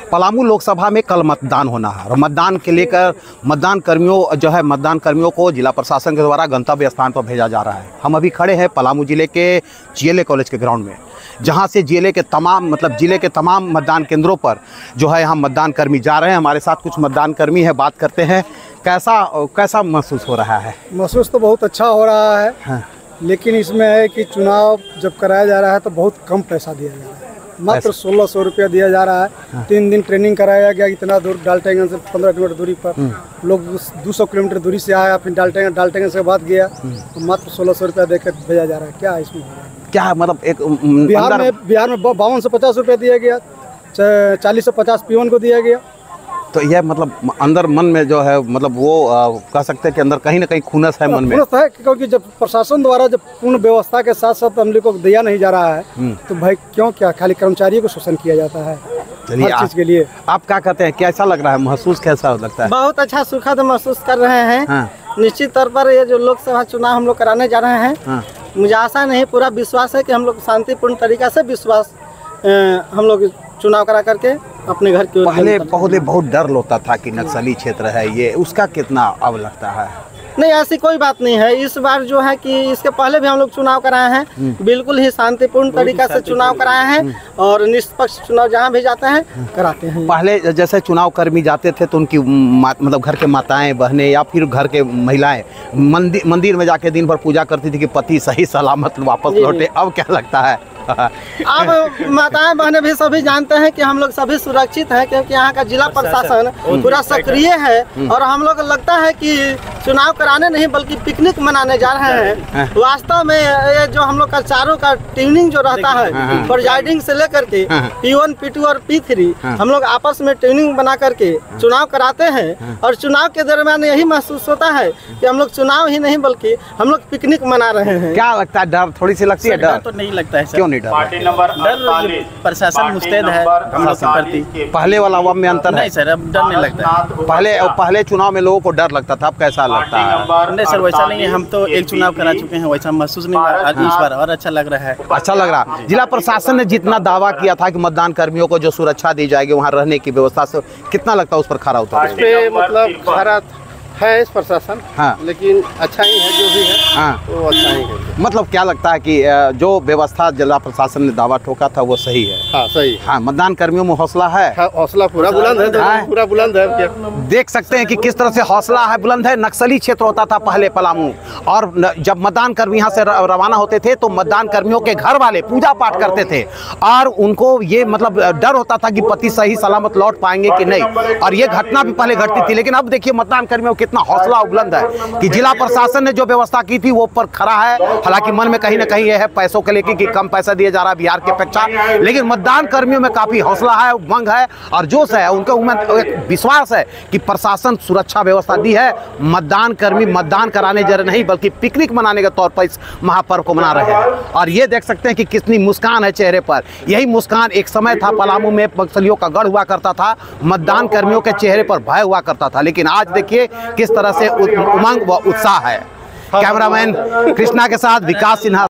पलामू लोकसभा में कल मतदान होना है और मतदान के लेकर मतदान कर्मियों को जिला प्रशासन के द्वारा गंतव्य स्थान पर भेजा जा रहा है। हम अभी खड़े हैं पलामू जिले के जीएलए कॉलेज के ग्राउंड में, जहां से जिले के तमाम मतदान केंद्रों पर जो है यहाँ मतदान कर्मी जा रहे हैं। हमारे साथ कुछ मतदान कर्मी हैं, बात करते हैं। कैसा महसूस हो रहा है? महसूस तो बहुत अच्छा हो रहा है। हाँ। लेकिन इसमें है कि चुनाव जब कराया जा रहा है तो बहुत कम पैसा दिया जा रहा है, मात्र 1600 रुपया दिया जा रहा है। हाँ। 3 दिन ट्रेनिंग कराया गया, इतना दूर डाल्टनगंज से 15 किलोमीटर दूरी पर लोग 200 किलोमीटर दूरी से आया, फिर डाल्टनगंज के बाद गया, तो मात्र 1600 रुपया देकर भेजा जा रहा है। क्या इसमें क्या मतलब एक बिहार में 52 से 50 रुपया दिया गया, 40 से 50 पीवन को दिया गया। तो यह मतलब अंदर मन में जो है मतलब वो कह सकते हैं कि अंदर कहीं ना कहीं खुनस है मन में। खुनस है क्योंकि जब प्रशासन द्वारा जब पूर्ण व्यवस्था के साथ साथ हम लोग को दिया नहीं जा रहा है तो भाई क्यों क्या खाली कर्मचारियों को शोषण किया जाता है हर चीज के लिए। आप क्या कहते हैं, कैसा लग रहा है, महसूस कैसा लगता है? बहुत अच्छा सुखद महसूस कर रहे हैं। हाँ। निश्चित तौर पर ये जो लोकसभा चुनाव हम लोग कराने जा रहे हैं, हाँ। मुझे आशा नहीं पूरा विश्वास है कि हम लोग शांतिपूर्ण तरीका से हम लोग चुनाव करा करके अपने घर की। पहले बहुत डर होता था कि नक्सली क्षेत्र है ये, उसका कितना अब लगता है? नहीं, ऐसी कोई बात नहीं है। इस बार जो है कि इसके पहले भी हम लोग चुनाव कराए हैं, बिल्कुल ही शांतिपूर्ण तरीका से चुनाव कराए हैं और निष्पक्ष चुनाव जहां भी जाते हैं कराते हैं। पहले जैसे चुनाव कर्मी जाते थे तो उनकी मतलब घर के माताएं बहनें या फिर घर के महिलाएं मंदिर में जाके दिन भर पूजा करती थी कि पति सही सलामत वापस लौटे। अब क्या लगता है? अब माताएं बहनें भी सभी जानते हैं कि हम लोग सभी सुरक्षित हैं, क्योंकि यहाँ का जिला प्रशासन पूरा सक्रिय है और हम लोग लगता है कि चुनाव कराने नहीं बल्कि पिकनिक मनाने जा रहे हैं। वास्तव में ये जो हम लोग का चारों का ट्रेनिंग जो रहता है प्रोजाइडिंग से लेकर के P1, P2 और P3 हम लोग आपस में ट्रेनिंग बना करके चुनाव कराते हैं और चुनाव के दरमियान यही महसूस होता है कि हम लोग चुनाव ही नहीं बल्कि हम लोग पिकनिक मना रहे हैं। क्या लगता है, डर थोड़ी सी लगती है? डर तो नहीं लगता है। क्यों नहीं? डर प्रशासन मुस्तैद है हम लोग के प्रति। पहले वाला में अंतर नहीं सर, अब डर नहीं लगता है। पहले चुनाव में लोगों को डर लगता था, अब कैसा लगता है? नहीं सर, वैसा नहीं है। हम तो एक चुनाव करा चुके हैं, वैसा महसूस नहीं हो रहा। इस बार और अच्छा लग रहा है। अच्छा लग रहा है। जिला प्रशासन ने जितना दावा किया था कि मतदान कर्मियों को जो सुरक्षा दी जाएगी, वहाँ रहने की व्यवस्था से कितना लगता है उस पर खरा उतरे? मतलब खरा है इस प्रशासन, हाँ। लेकिन अच्छा ही है जो भी है, हाँ। तो अच्छा ही है। मतलब क्या लगता है कि जो व्यवस्था जिला प्रशासन ने दावा ठोका था वो सही है? हाँ सही। हाँ, मतदान कर्मियों में हौसला है? हाँ, हौसला पूरा बुलंद है, हाँ। पूरा बुलंद है। देख सकते हैं कि किस तरह से हौसला है, बुलंद है। नक्सली क्षेत्र होता था पहले पलामू, और जब मतदान कर्मी यहाँ से रवाना होते थे तो मतदान कर्मियों के घर वाले पूजा पाठ करते थे और उनको ये मतलब डर होता था कि पति सही सलामत लौट पाएंगे कि नहीं। और ये घटना भी पहले घटती थी, लेकिन अब देखिए मतदान कर्मियों कितना हौसला बुलंद है कि जिला प्रशासन ने जो व्यवस्था की थी वो पर खड़ा है। हालांकि मन में कहीं ना कहीं यह है पैसों के लेके कि कम पैसा दिया जा रहा है बिहार की अपेक्षा, लेकिन मतदान कर्मियों में काफी हौसला है, उमंग है और जोश है। उनका एक विश्वास है कि प्रशासन सुरक्षा व्यवस्था दी है। मतदान कर्मी मतदान कराने जा रहे नहीं बल्कि पिकनिक मनाने के तौर पर इस महापर्व को मना रहे हैं। और ये देख सकते हैं कि कितनी मुस्कान है चेहरे पर। यही मुस्कान एक समय था पलामू में नक्सलियों का गढ़ हुआ करता था, मतदान कर्मियों के चेहरे पर भय हुआ करता था, लेकिन आज देखिए किस तरह से उमंग व उत्साह है। कैमरामैन कृष्णा के साथ विकास सिन्हा।